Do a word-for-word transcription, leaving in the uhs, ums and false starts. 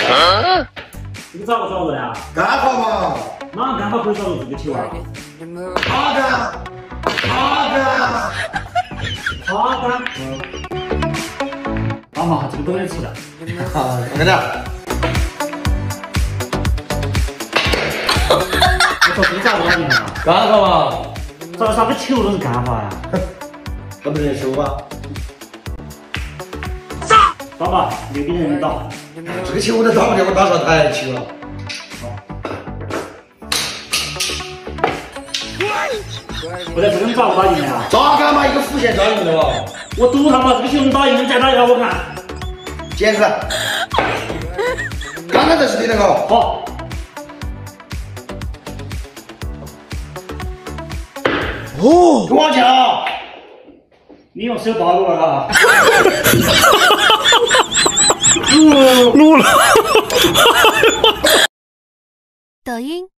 你咋个找的呀？ 干法嘛？ 哪干法可以找到这个球啊？ 哈干，哈干， 哈干。妈妈，这个都能吃的。 啊，快点。 我说这咋个打赢啊？ 干法嘛？ 咋啥个球都是干法呀？ 那不认输吧？ 打吧，六比零打。 这个球我都打不了，我打啥台球啊？ 不对，这个你咋个打赢的呀？ 咋干嘛？一个弧线打赢的吧？ 我赌他妈这个球能打赢，你再打一下我看。 坚持。刚刚才是对的个。 好。 哦，多少啊？ 你用手抱我了。 录了。 抖音。